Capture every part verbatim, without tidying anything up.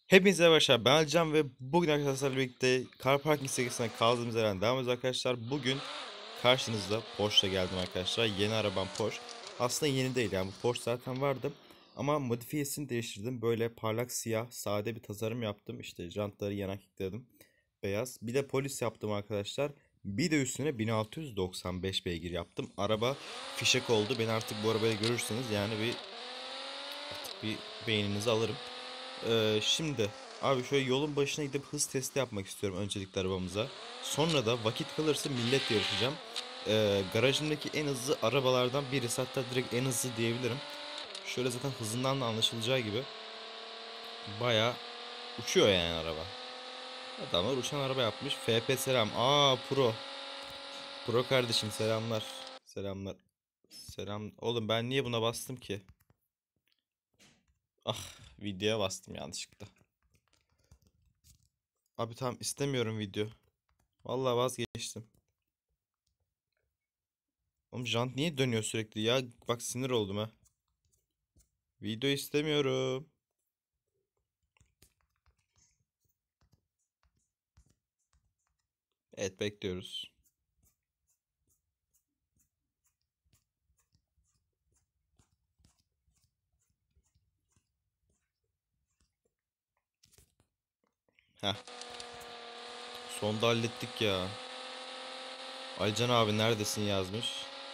Hepinize merhaba arkadaşlar, ben Alcan ve bugün arkadaşlarla birlikte Car Parking serisine kaldığımız yerden devam ediyoruz arkadaşlar. Bugün karşınızda Porsche'la geldim arkadaşlar. Yeni arabam Porsche. Aslında yeni değil, yani bu Porsche zaten vardı. Ama modifiyesini değiştirdim. Böyle parlak siyah, sade bir tasarım yaptım. İşte jantları yanak ekledim. Beyaz. Bir de polis yaptım arkadaşlar. Bir de üstüne bin altı yüz doksan beş beygir yaptım. Araba fişek oldu. Beni artık bu arabayı görürseniz yani bir artık bir beyninizi alırım. Ee, şimdi abi şöyle yolun başına gidip hız testi yapmak istiyorum öncelikle arabamıza. Sonra da vakit kalırsa millet yarışacağım. Ee, garajımdaki en hızlı arabalardan birisi, hatta direkt en hızlı diyebilirim. Şöyle zaten hızından da anlaşılacağı gibi bayağı uçuyor yani araba. Adamlar uçan araba yapmış. F P selam. Aa, Pro. Pro kardeşim, selamlar. Selamlar. Selam. Oğlum ben niye buna bastım ki? Ah, videoya bastım yanlışlıkla. Abi tamam, istemiyorum video. Vallahi vazgeçtim. Oğlum jant niye dönüyor sürekli ya? Bak sinir oldum ha. Video istemiyorum. Evet, bekliyoruz. Heh. Sonda hallettik ya. Aycan abi neredesin yazmış.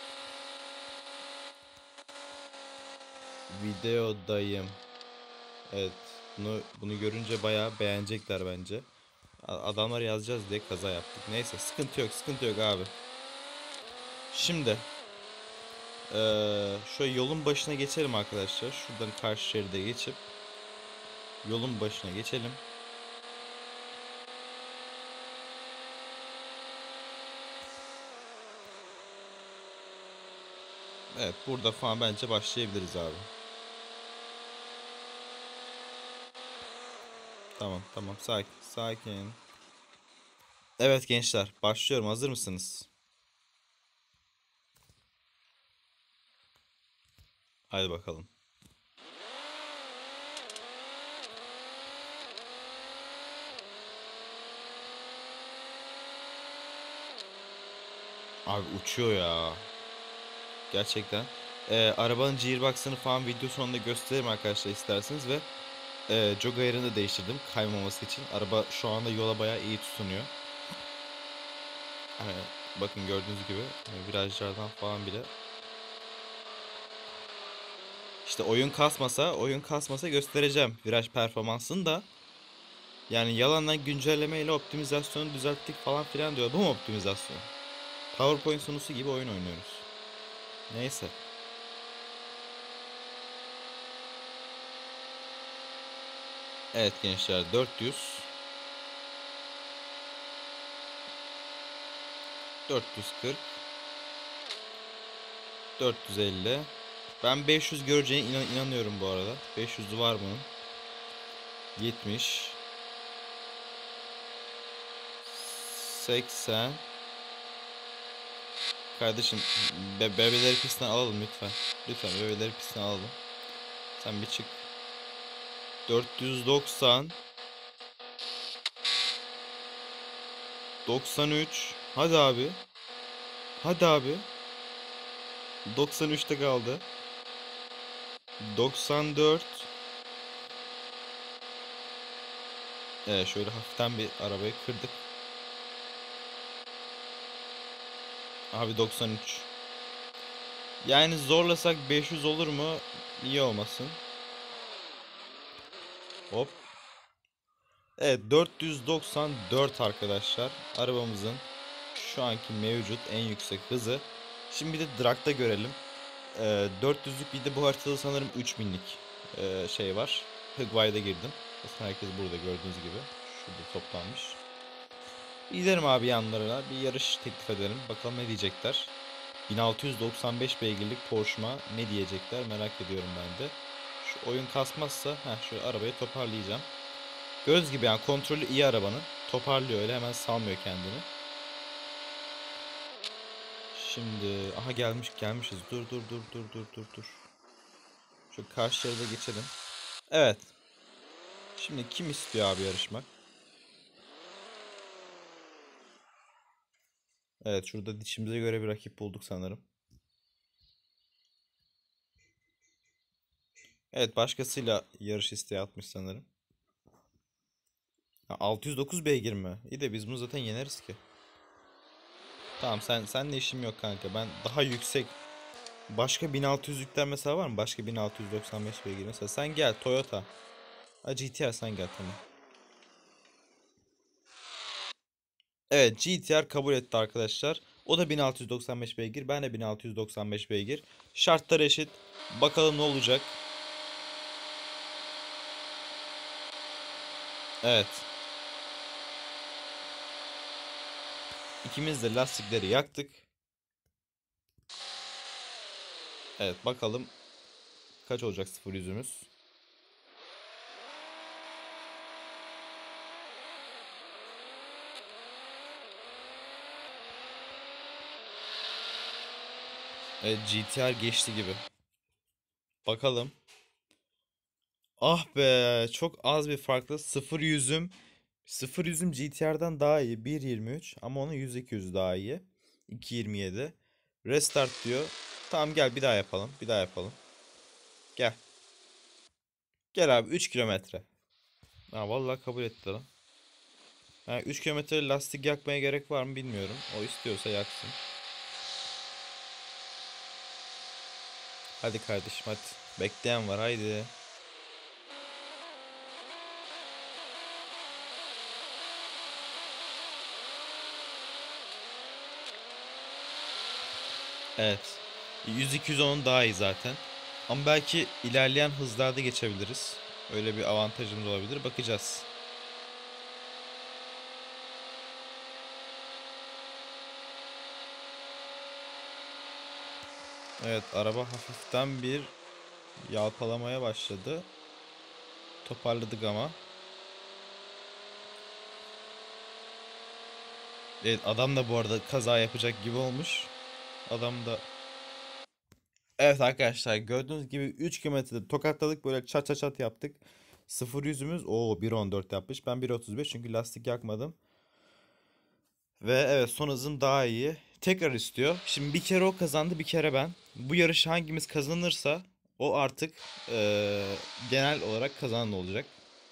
Videodayım. Evet. Bunu bunu görünce bayağı beğenecekler bence. A- Adamlar yazacağız diye kaza yaptık. Neyse, sıkıntı yok, sıkıntı yok abi. Şimdi eee şöyle yolun başına geçelim arkadaşlar. Şuradan karşı şeride geçip yolun başına geçelim. Evet, burada falan bence başlayabiliriz abi. Tamam tamam, sakin sakin. Evet gençler, başlıyorum, hazır mısınız? Hadi bakalım. Abi uçuyor ya. Gerçekten. Ee, arabanın gearbox'ını falan video sonunda gösteririm arkadaşlar isterseniz ve e, jog ayarını da değiştirdim kaymaması için. Araba şu anda yola bayağı iyi tutunuyor. Hani bakın, gördüğünüz gibi hani virajlardan falan bile. İşte oyun kasmasa, oyun kasmasa göstereceğim viraj performansını da. Yani yalandan güncellemeyle optimizasyonu düzelttik falan filan diyor. Bu mu optimizasyon? PowerPoint sunusu gibi oyun oynuyoruz. Neyse. Evet gençler, dört yüz, dört yüz kırk, dört yüz elli. Ben beş yüz göreceğine inan inanıyorum bu arada. beş yüzü var bunun. yetmiş, seksen. Kardeşim, be bebeleri pistten alalım lütfen. Lütfen bebeleri pistten alalım. Sen bir çık. dört yüz doksan, doksan üç. Hadi abi. Hadi abi. doksan üçte kaldı. doksan dört. Evet, şöyle hafiften bir arabayı kırdık. Abi doksan üç. Yani zorlasak beş yüz olur mu? Niye olmasın? Hop. Evet, dört yüz doksan dört arkadaşlar. Arabamızın şu anki mevcut en yüksek hızı. Şimdi bir de drag'da görelim. Ee, dört yüzlük bir de bu haritada sanırım üç binlik ee, şey var. Hugway'da girdim. Aslında herkes burada gördüğünüz gibi. Şurada toplanmış. Gidelim abi yanlarına. Bir yarış teklif edelim. Bakalım ne diyecekler. bin altı yüz doksan beş beygirlik Porsche'ma ne diyecekler merak ediyorum ben de. Şu oyun kasmazsa heh, şöyle arabayı toparlayacağım. Göz gibi yani, kontrolü iyi arabanın. Toparlıyor, öyle hemen salmıyor kendini. Şimdi aha, gelmiş gelmişiz. Dur dur dur dur dur dur dur. Şu karşı şeride geçelim. Evet. Şimdi kim istiyor abi yarışmak? Evet, şurada dişimize göre bir rakip bulduk sanırım. Evet, başkasıyla yarış isteği atmış sanırım. Ha, altı yüz dokuz beygir mi? İyi de biz bunu zaten yeneriz ki. Tamam, sen senle işim yok kanka. Ben daha yüksek başka bin altı yüzlükler mesela var mı? Başka bin altı yüz doksan beş beygir mesela. Sen gel Toyota. Ha, G T R sen gel, tamam. Evet, G T R kabul etti arkadaşlar. O da bin altı yüz doksan beş beygir. Ben de bin altı yüz doksan beş beygir. Şartlar eşit. Bakalım ne olacak. Evet. İkimiz de lastikleri yaktık. Evet, bakalım kaç olacak sıfır yüzümüz. Evet, G T R geçti gibi. Bakalım. Ah be, çok az bir farklı. Sıfır yüzüm. Sıfır yüzüm G T R'dan daha iyi. bir yirmi üç ama onun yüz iki yüz daha iyi. iki yirmi yedi. Restart diyor. Tamam, gel bir daha yapalım. Bir daha yapalım. Gel. Gel abi, üç kilometre. Ha, vallahi kabul etti lan. Ha, üç kilometre lastik yakmaya gerek var mı bilmiyorum. O istiyorsa yaksın. Hadi kardeşim, hadi. Bekleyen var, haydi. Evet. yüz iki yüz onun daha iyi zaten. Ama belki ilerleyen hızlarda geçebiliriz. Öyle bir avantajımız olabilir. Bakacağız. Evet, araba hafiften bir yalpalamaya başladı. Toparladık ama. Evet, adam da bu arada kaza yapacak gibi olmuş. Adam da... Evet arkadaşlar, gördüğünüz gibi üç kilometrede tokatladık, böyle çat çat çat yaptık. Sıfır yüzümüz o bir on dört yapmış. Ben bir otuz beş çünkü lastik yakmadım. Ve evet, son hızım daha iyi. Tekrar istiyor. Şimdi bir kere o kazandı, bir kere ben. Bu yarışı hangimiz kazanırsa o artık eee, genel olarak kazanan olacak.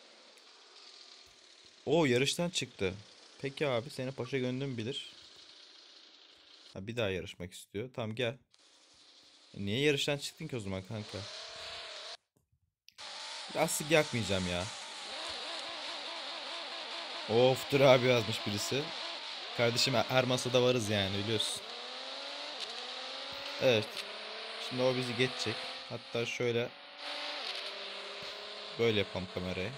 O yarıştan çıktı. Peki abi, seni paşa gönlüm bilir. Ha, bir daha yarışmak istiyor. Tamam, gel. E, Niye yarıştan çıktın ki o zaman kanka? Lastik yakmayacağım ya. Of, dur abi yazmış birisi. Kardeşim, her masada varız yani, biliyorsun. Evet. Şimdi o bizi geçecek. Hatta şöyle böyle yapalım kamerayı.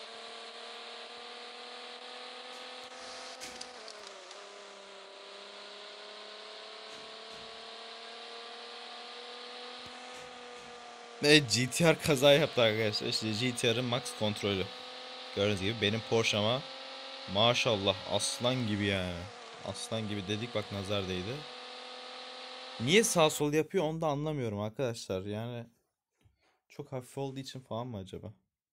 Ve G T R kaza yaptı arkadaşlar. İşte G T R'ın max kontrolü. Gördüğünüz gibi benim Porsche'ma maşallah aslan gibi yani. Aslan gibi dedik, bak nazar değdi. Niye sağ sol yapıyor onu da anlamıyorum arkadaşlar. Yani çok hafif olduğu için falan mı acaba?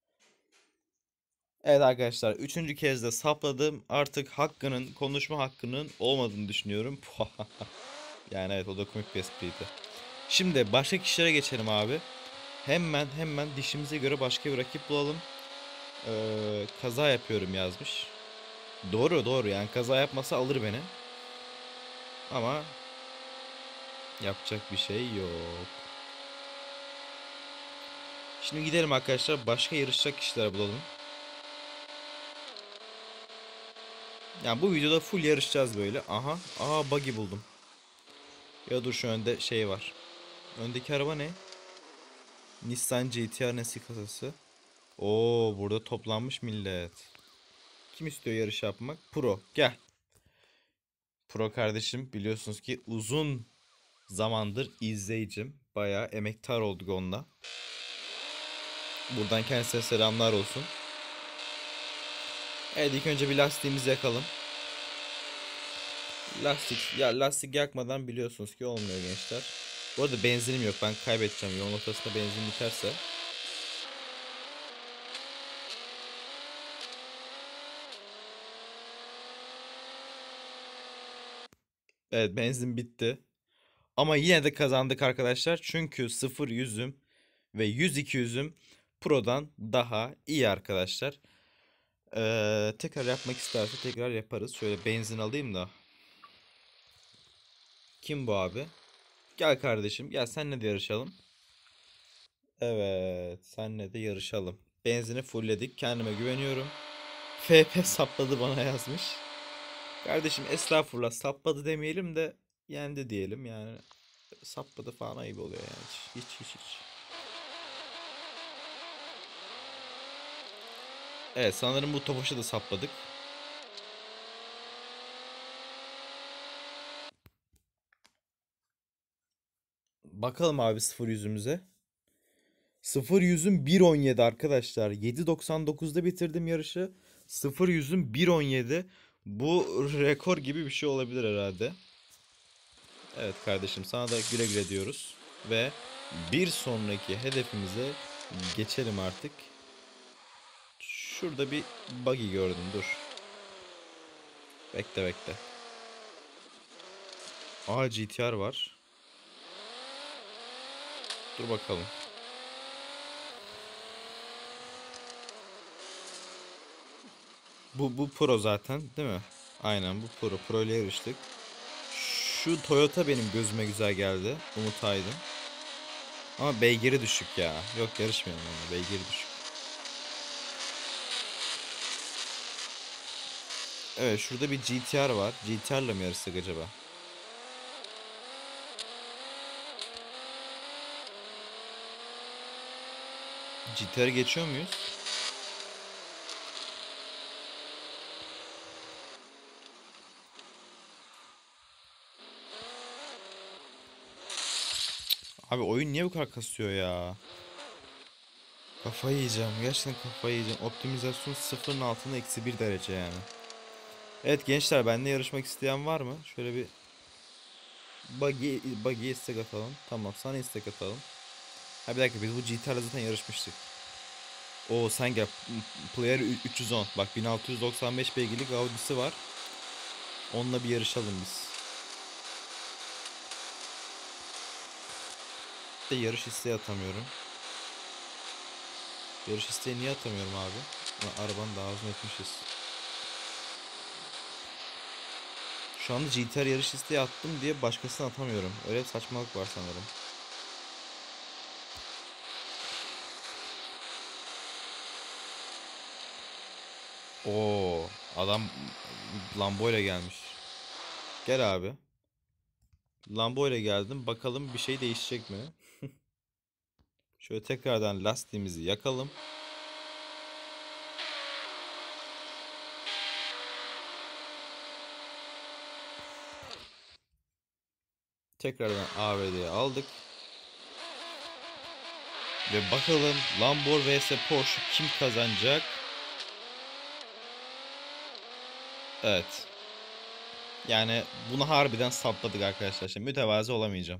Evet arkadaşlar, üçüncü kez de sapladım. Artık hakkının, konuşma hakkının olmadığını düşünüyorum. Yani evet, o da komik bir espriydi. Şimdi başka kişilere geçelim abi. Hemen hemen dişimize göre başka bir rakip bulalım. Ee, kaza yapıyorum yazmış. Doğru doğru, yani kaza yapmasa alır beni. Ama yapacak bir şey yok. Şimdi gidelim arkadaşlar, başka yarışacak kişiler bulalım. Yani bu videoda full yarışacağız böyle. Aha. Aha, buggy buldum. Ya dur, şu önde şey var. Öndeki araba ne? Nissan G T R nesil kasası. Oo, burada toplanmış millet. Kim istiyor yarış yapmak? Pro. Gel. Pro kardeşim, biliyorsunuz ki uzun zamandır izleyicim. Bayağı emektar olduk onunla. Buradan kendisine selamlar olsun. Evet, ilk önce bir lastiğimizi yakalım. Lastik, ya lastik yakmadan biliyorsunuz ki olmuyor gençler. Bu arada benzinim yok, ben kaybedeceğim. Yolun ortasında benzin biterse. Evet, benzin bitti. Ama yine de kazandık arkadaşlar. Çünkü sıfır yüzüm ve yüz iki yüzüm Pro'dan daha iyi arkadaşlar. Ee, tekrar yapmak isterse tekrar yaparız. Şöyle benzin alayım da. Kim bu abi? Gel kardeşim, gel senle de yarışalım. Evet, senle de yarışalım. Benzini fullledik. Kendime güveniyorum. F P sapladı bana yazmış. Kardeşim estağfurullah, sapladı demeyelim de yendi diyelim yani. Sapladı falan ayıp oluyor yani. Hiç hiç hiç. hiç. Evet, sanırım bu Tofaş'ı da sapladık. Bakalım abi sıfır yüzümüze. sıfır yüzüm bir on yedi arkadaşlar. yedi doksan dokuzda bitirdim yarışı. sıfır yüzüm bir on yedi. Bu rekor gibi bir şey olabilir herhalde. Evet kardeşim, sana da güle güle diyoruz. Ve bir sonraki hedefimize geçelim artık. Şurada bir buggy gördüm, dur. Bekle bekle. Aa, G T R var. Dur bakalım. Bu bu Pro zaten değil mi? Aynen, bu Pro. Pro ile yarıştık. Şu Toyota benim gözüme güzel geldi. Umut Aydın. Ama beygiri düşük ya. Yok, yarışmayalım onunla. Beygiri düşük. Evet, şurada bir G T R var. G T R'la mı yarışsak acaba? G T R geçiyor muyuz? Abi oyun niye bu kadar kasıyor ya? Kafayı yiyeceğim. Gerçekten kafayı yiyeceğim. Optimizasyon sıfırın altında eksi bir derece yani. Evet gençler, benimle yarışmak isteyen var mı? Şöyle bir buggy, buggy istek atalım. Tamam, sana istek atalım. Ha bir dakika, biz bu G T R'la zaten yarışmıştık. Oo sen gel. Player üç yüz on. Bak, bin altı yüz doksan beş beygirlik Audi'si var. Onunla bir yarışalım biz. De yarış isteği atamıyorum. Yarış isteği niye atamıyorum abi? Ulan arabanın daha uzun etmişiz. Şu anda G T R yarış isteği attım diye başkasını atamıyorum. Öyle bir saçmalık var sanırım. Oo, adam Lambo ile gelmiş. Gel abi. Lambo ile geldim. Bakalım bir şey değişecek mi? Şöyle tekrardan lastiğimizi yakalım. Tekrardan A V D'ye aldık. Ve bakalım Lambo vs Porsche kim kazanacak? Evet. Yani bunu harbiden sapladık arkadaşlar. Şimdi mütevazi olamayacağım.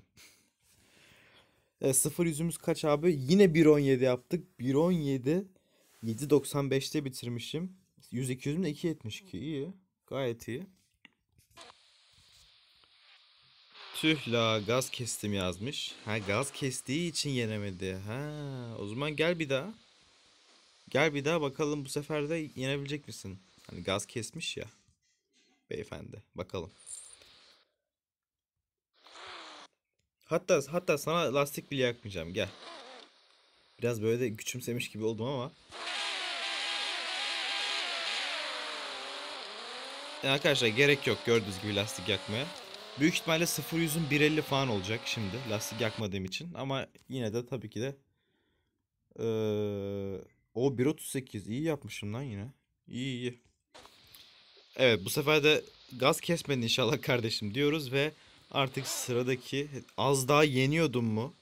E, sıfır yüzümüz kaç abi? Yine bir on yedi yaptık. bir on yedi. yedi doksan beşte bitirmişim. yüz iki yüzüm de iki yetmiş iki. İyi. Gayet iyi. Tüh la, gaz kestim yazmış. Ha, gaz kestiği için yenemedi. Ha, o zaman gel bir daha. Gel bir daha bakalım, bu sefer de yenebilecek misin? Hani gaz kesmiş ya beyefendi. Bakalım. Hatta hatta sana lastik bile yakmayacağım. Gel. Biraz böyle de küçümsemiş gibi oldum ama. Yani arkadaşlar gerek yok gördüğünüz gibi lastik yakmaya. Büyük ihtimalle sıfır yüzün bir elli falan olacak şimdi lastik yakmadığım için. Ama yine de tabii ki de ee, o bir otuz sekiz iyi yapmışım lan yine. İyi iyi. Evet, bu sefer de gaz kesmedin inşallah kardeşim diyoruz ve artık sıradaki, az daha yeniyordum mu?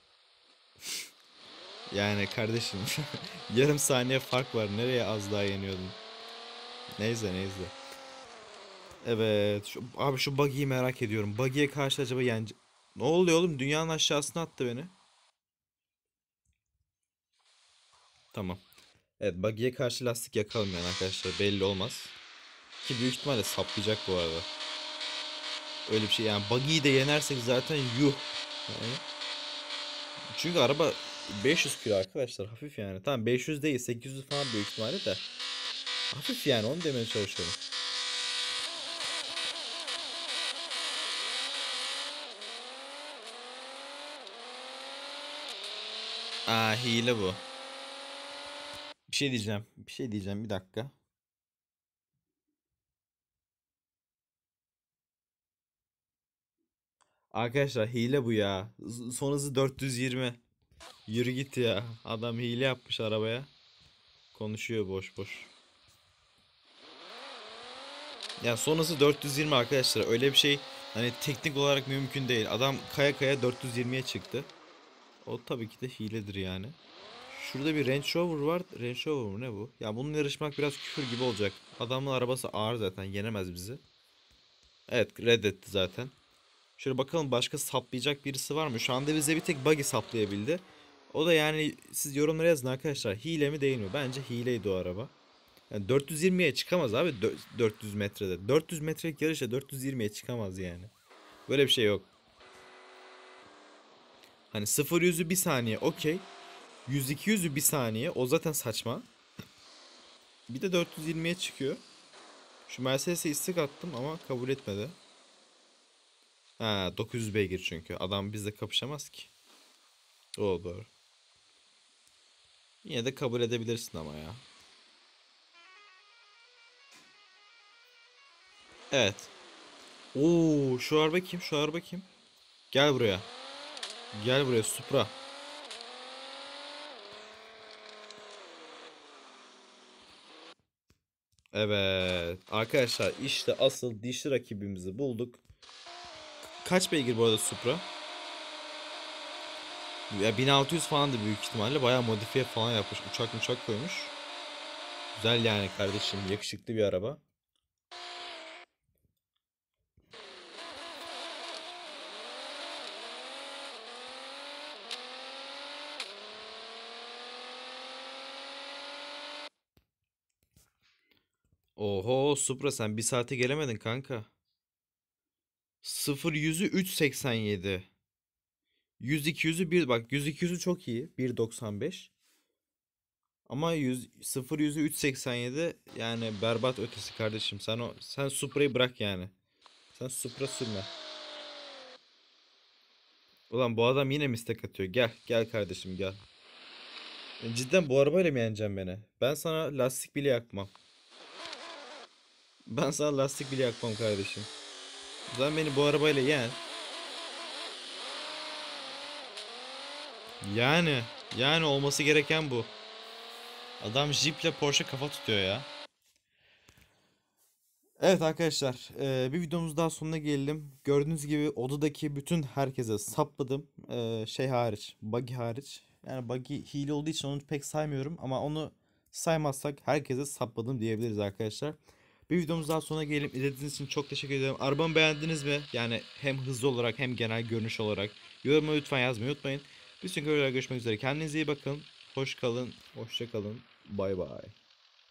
Yani kardeşim yarım saniye fark var, nereye az daha yeniyordum? Neyse neyse. Evet şu, abi şu buggy'yi merak ediyorum. Buggy'ye karşı acaba yence... Ne oluyor oğlum, dünyanın aşağısına attı beni. Tamam. Evet, buggy'ye karşı lastik yakalım yani arkadaşlar, belli olmaz. Ki büyük ihtimalle saplayacak bu arada. Öyle bir şey yani, buggy'yi de yenersek zaten yuh. Yani çünkü araba beş yüz kilo arkadaşlar, hafif yani. Tamam beş yüz değil, sekiz yüz falan büyük ihtimalle de. Hafif yani, onu demeye çalışıyorum. Aa, hile bu. Bir şey diyeceğim. Bir şey diyeceğim, bir dakika. Arkadaşlar hile bu ya. Z- Son hızı dört yüz yirmi. Yürü git ya. Adam hile yapmış arabaya. Konuşuyor boş boş. Ya son hızı dört yüz yirmi arkadaşlar. Öyle bir şey hani teknik olarak mümkün değil. Adam kaya kaya dört yüz yirmiye çıktı. O tabii ki de hiledir yani. Şurada bir Range Rover var. Range Rover mu ne bu? Ya bunun yarışmak biraz küfür gibi olacak. Adamın arabası ağır zaten. Yenemez bizi. Evet, reddetti zaten. Şöyle bakalım, başka saplayacak birisi var mı? Şu anda bize bir tek buggy saplayabildi. O da yani, siz yorumlara yazın arkadaşlar. Hile mi değil mi? Bence hileydi o araba. Yani dört yüz yirmiye çıkamaz abi dö- dört yüz metrede. dört yüz metrelik yarışa dört yüz yirmiye çıkamaz yani. Böyle bir şey yok. Hani sıfır yüzü bir saniye okey. yüz iki yüzü bir saniye o zaten saçma. Bir de dört yüz yirmiye çıkıyor. Şu Mercedes'e istek attım ama kabul etmedi. Ha, dokuz yüz beygir çünkü. Adam bizle kapışamaz ki. O doğru. Yine de kabul edebilirsin ama ya. Evet. Oo, şu araba kim? Şu araba kim? Gel buraya. Gel buraya Supra. Evet. Arkadaşlar işte asıl dişli rakibimizi bulduk. Kaç beygir bu arada Supra? Ya bin altı yüz falan da büyük ihtimalle. Bayağı modifiye falan yapmış. Uçak uçak koymuş. Güzel yani kardeşim. Yakışıklı bir araba. Oho Supra, sen bir saate gelemedin kanka. sıfır yüzü üç seksen yedi. yüz iki yüzü bir, bak yüz iki yüzü çok iyi. bir doksan beş. Ama yüz, sıfır yüzü üç seksen yedi yani berbat ötesi kardeşim. Sen o sen Supra'yı bırak yani. Sen Supra sürme. Ulan bu adam yine mi istek atıyor? Gel gel kardeşim gel. E, Cidden bu arabayla mı yeneceksin beni? Ben sana lastik bile yakmam. Ben sana lastik bile yakmam kardeşim. Sen beni bu arabayla yen. Yani yani olması gereken bu. Adam Jeep'le Porsche kafa tutuyor ya. Evet arkadaşlar, eee, bir videomuz daha sonuna geldim. Gördüğünüz gibi odadaki bütün herkese sapladım. Eee, şey hariç, Buggy hariç. Yani Buggy hile olduğu için onu pek saymıyorum ama onu saymazsak herkese sapladım diyebiliriz arkadaşlar. Bir videomuz daha sonuna gelelim. İzlediğiniz için çok teşekkür ederim. Arabamı beğendiniz mi? Yani hem hızlı olarak hem genel görünüş olarak. Yoruma lütfen yazmayı unutmayın. Bir sonraki videoda görüşmek üzere. Kendinize iyi bakın. Hoş kalın. Hoşça kalın. Bay bay.